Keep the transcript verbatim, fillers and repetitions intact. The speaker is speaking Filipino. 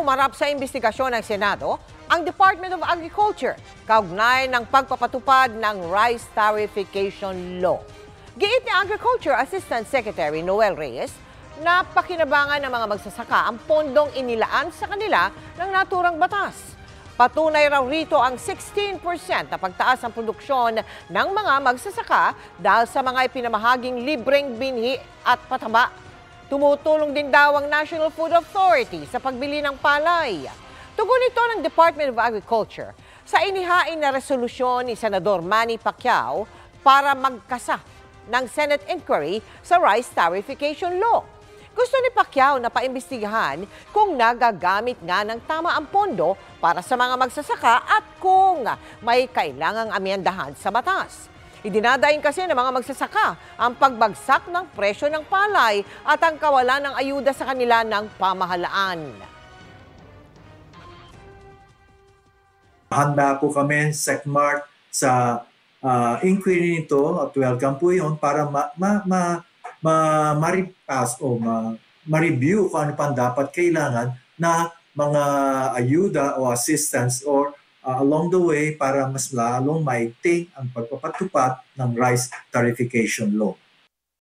humarap sa investigasyon ng Senado ang Department of Agriculture kaugnay ng pagpapatupad ng Rice Tariffication Law. Giit ni Agriculture Assistant Secretary Noel Reyes, napakinabangan ng mga magsasaka ang pondong inilaan sa kanila ng naturang batas. Patunay raw rito ang sixteen percent na pagtaas ng produksyon ng mga magsasaka dahil sa mga ipinamahaging libreng binhi at pataba. Tumutulong din daw ang National Food Authority sa pagbili ng palay. Tugon ito ng Department of Agriculture sa inihain na resolusyon ni Senador Manny Pacquiao para magkasa ng Senate inquiry sa Rice Tariffication Law. Gusto ni Pacquiao na paimbestigahan kung nagagamit nga ng tama ang pondo para sa mga magsasaka at kung may kailangang amyendahan sa batas. Idinadaing kasi ng mga magsasaka ang pagbagsak ng presyo ng palay at ang kawalan ng ayuda sa kanila ng pamahalaan. Handa po kami, SecMart, sa uh, inquiry nito at welcome po yun para ma, ma, ma, ma, maripas o ma, ma-review kung ano pa dapat kailangan na mga ayuda o assistance or Uh, along the way para mas lalong maigting ang pagpapatupad ng Rice Tariffication Law.